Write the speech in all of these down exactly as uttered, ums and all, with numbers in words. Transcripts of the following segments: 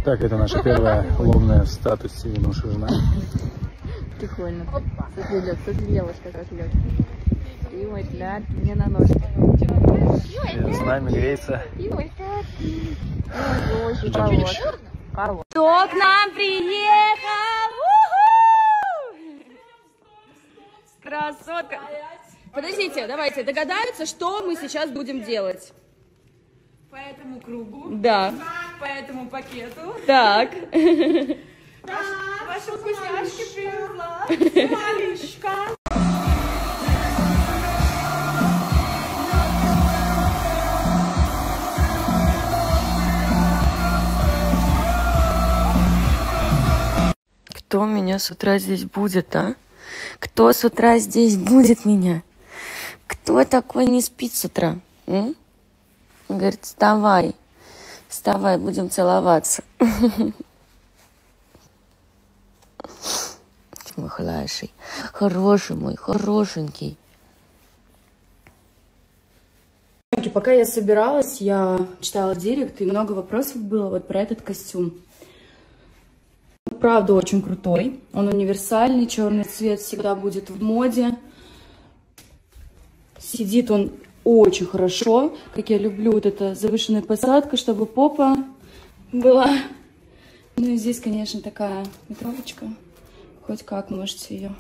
Так, это наша первая ломная в статусе Януша жена. Прикольно. Смотри, лед, смотри, девушка, как лед. И мой взгляд мне на ножки. С нами греется. Кто к нам приехал? Красотка. Подождите, давайте догадаются, что мы сейчас будем делать. По этому кругу. Да. По этому пакету. Так. Ваши вкусняшки привезла. Малышка. Кто меня с утра здесь будет, а? Кто с утра здесь будет меня? Кто такой не спит с утра? М? Говорит, вставай, вставай, будем целоваться. Мой хороший, хороший мой, хорошенький. Пока я собиралась, я читала директ, и много вопросов было вот про этот костюм. Правда, очень крутой. Он универсальный, черный цвет всегда будет в моде. Сидит он очень хорошо, как я люблю, вот эта завышенная посадка, чтобы попа была. Ну и здесь, конечно, такая метровочка. Хоть как можете ее.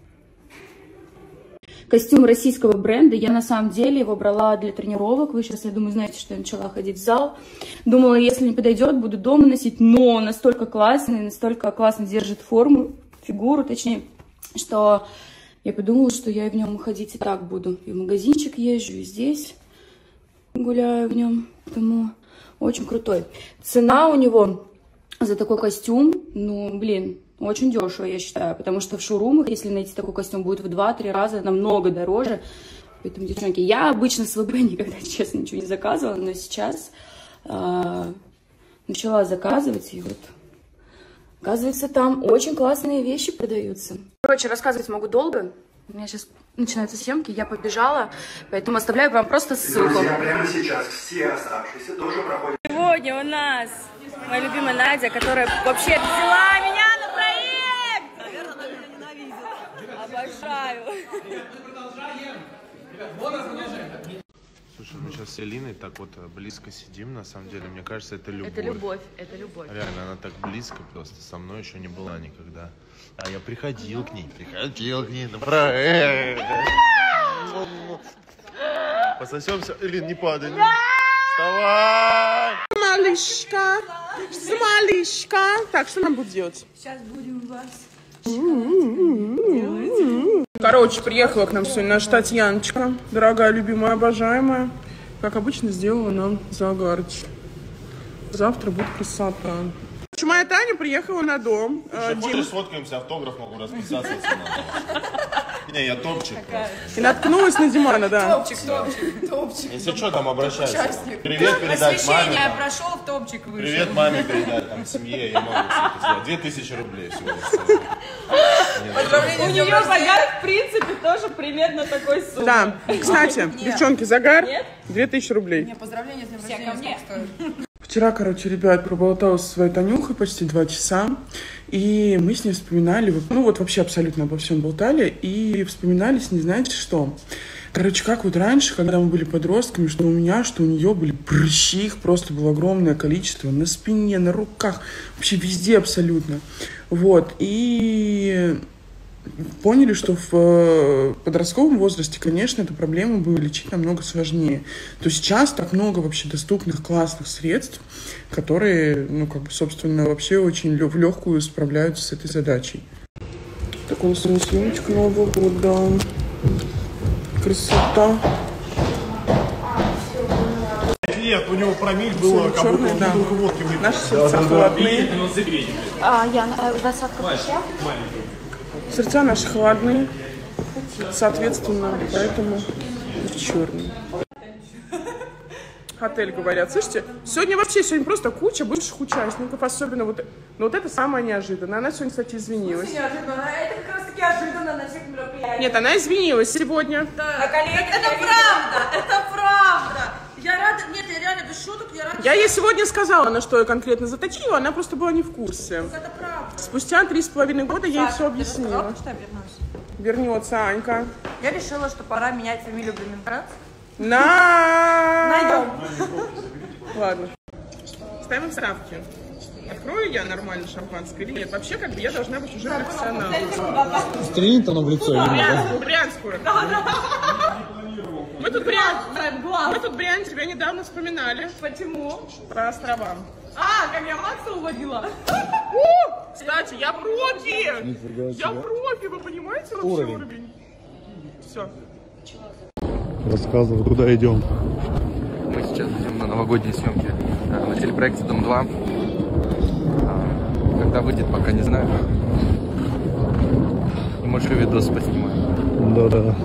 Костюм российского бренда. Я на самом деле его брала для тренировок. Вы сейчас, я думаю, знаете, что я начала ходить в зал. Думала, если не подойдет, буду дома носить. Но настолько классный, настолько классно держит форму, фигуру, точнее, что я подумала, что я в нем ходить и так буду. И в магазинчик езжу, и здесь гуляю в нем. Поэтому очень крутой. Цена у него за такой костюм, ну, блин, очень дешево, я считаю, потому что в шоурумах, если найти такой костюм, будет в два-три раза намного дороже. Поэтому, девчонки, я обычно с ВБ никогда, честно, ничего не заказывала, но сейчас э, начала заказывать, и вот, оказывается, там очень классные вещи продаются. Короче, рассказывать могу долго. У меня сейчас начинаются съемки, я побежала, поэтому оставляю вам просто ссылку. Друзья, прямо сейчас все оставшиеся тоже проходят. Сегодня у нас моя любимая Надя, которая вообще взяла меня на проект! Наверное, она меня ненавидит. Обожаю. Слушай, мы сейчас с Элиной так вот близко сидим, на самом деле, мне кажется, это любовь. Это любовь, это любовь. Реально, она так близко просто, со мной еще не была никогда. А я приходил к ней, приходил к ней на проект. Пососемся, Элин, не падай. Вставай! Малышка, малышка. Так, что нам будет делать? Сейчас будем вас. Короче, приехала к нам сегодня наша Татьяночка, дорогая, любимая, обожаемая. Как обычно, сделала нам загарочек. Завтра будет красота. Моя Таня приехала на дом. Если хочешь, сфоткаемся, автограф могу расписаться. Не, я топчик просто. И наткнулась на Димана, да. Топчик, топчик, топчик. Если что, там обращайся. Привет передать маме. Я прошел, в топчик вышел. Привет маме передать, там, семье, я могу все это сделать. Две тысячи рублей всего. У нее загар, в принципе, тоже примерно такой суммы. Да, кстати, девчонки, загар две тысячи рублей. Мне поздравления с днем рождения. Ко мне. Вчера, короче, ребят, проболталась со своей Танюхой почти два часа, и мы с ней вспоминали, ну вот вообще абсолютно обо всем болтали, и вспоминали с ней, знаете что? Короче, как вот раньше, когда мы были подростками, что у меня, что у нее были прыщи, их просто было огромное количество, на спине, на руках, вообще везде абсолютно. Вот, и поняли, что в подростковом возрасте, конечно, эту проблему было лечить намного сложнее. То сейчас так много вообще доступных классных средств, которые, ну, как бы, собственно, вообще очень в легкую справляются с этой задачей. Так, у нас сегодня съемочка Нового года. Красота. Нет, у него промиль было, как будто он бутылку водки выпил. Наши сердца холодные. А, Яна, двадцатка прыща? Сердца наши холодные, соответственно, поэтому черный. Отель, говорят. Слышите, сегодня вообще, сегодня просто куча бывших участников, особенно вот, но вот это самое неожиданное. Она сегодня, кстати, извинилась. Неожиданно. Это как раз таки ожиданно на всех мероприятиях. Нет, она извинилась сегодня. Да. Это, это правда, это правда. Я рада, нет, я реально, без шуток, я рада. Я ей сегодня сказала, на что я конкретно заточила, она просто была не в курсе. Это правда. Спустя три с половиной года я ей все объяснила. Что я вернусь? Вернется Анька. Я решила, что пора менять фамилию Блименкрац. На! Найдем. Ладно. Ставим ставки. Открою я нормально шампанское или нет? Вообще, как бы я должна быть уже профессионалом. Стрельнет оно в лицо или нет? Брянскую, Брянскую. Мы тут Брянск. Мы тут Брянск тебя недавно вспоминали. Почему? Про острова. А, как я Макса уводила. Кстати, я профи! Я профи, вы понимаете вообще уровень? уровень? Все. Рассказывай, куда идем. Мы сейчас идем на новогодние съемки на телепроекте «Дом два». Когда выйдет, пока не знаю. И может и видос поснимаю. Да-да.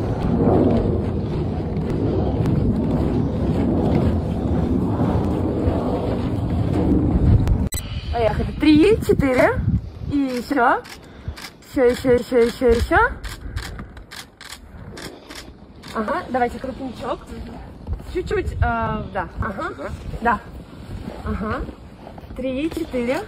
Поехали. Три, четыре. И еще. Еще, еще, еще, еще, еще. Ага, давайте крупничок. Чуть-чуть, э, да. Ага. Сюда? Да. Ага. Три, четыре.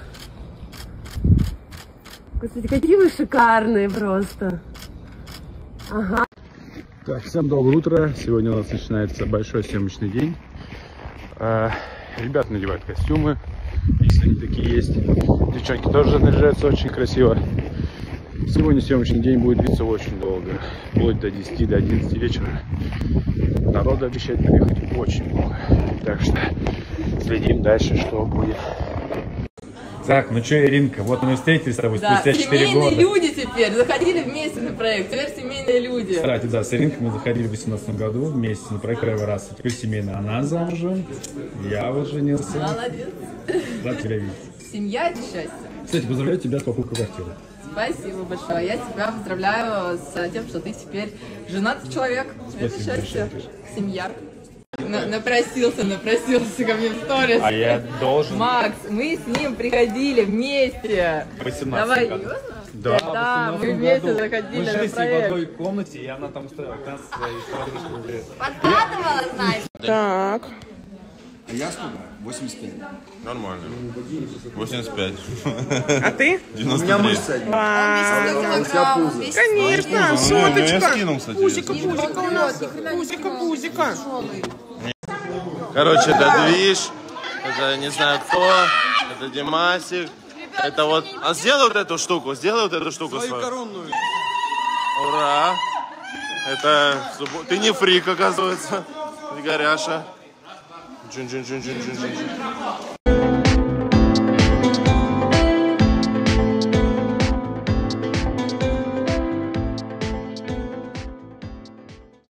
Господи, какие вы шикарные просто. Ага. Так, всем доброе утро. Сегодня у нас начинается большой съемочный день. А, ребята надевают костюмы, если они такие есть. Девчонки тоже наряжаются очень красиво. Сегодня съемочный день будет длиться очень долго, вплоть до десяти, до одиннадцати вечера. Народу обещать приехать очень много. Так что следим дальше, что будет. Так, ну что, Иринка, вот мы встретились с тобой Да, спустя четыре года. семейные люди теперь, заходили вместе на проект, теперь семейные люди. Кстати, да, с Иринкой мы заходили в восемнадцатом году вместе на проект первый раз. А теперь семейная. Она замужем, я вот женился. Молодец. Рад тебя видеть. Семья – это счастье. Кстати, поздравляю тебя с покупкой квартиры. Спасибо большое. Я тебя поздравляю с тем, что ты теперь женатый человек. Спасибо это счастье. большое. Семья. На- напросился, напросился ко мне в сторис. А я должен. Макс, мы с ним приходили вместе. В восемнадцатом Давай, году. серьезно? Да, Да, мы вместе заходили мы на жили с ней в проект. одной комнате, и она там устроила танцы свои подружки. Подкатывала, знаешь. Так. А я сколько? восемьдесят пять. Нормально. восемьдесят пять. А ты? девяносто три. Конечно, Ну, соточка. я скинул, кстати. Пузика, пузика у нас. Пузика, пузика. Короче, это Движ, это не знаю кто, это Димасик, это вот... А сделай вот эту штуку, сделай вот эту штуку свою. коронную. Ура! Это... Ты не фрик, оказывается. Ты горяша. Джун-джун-джун-джун-джун-джун.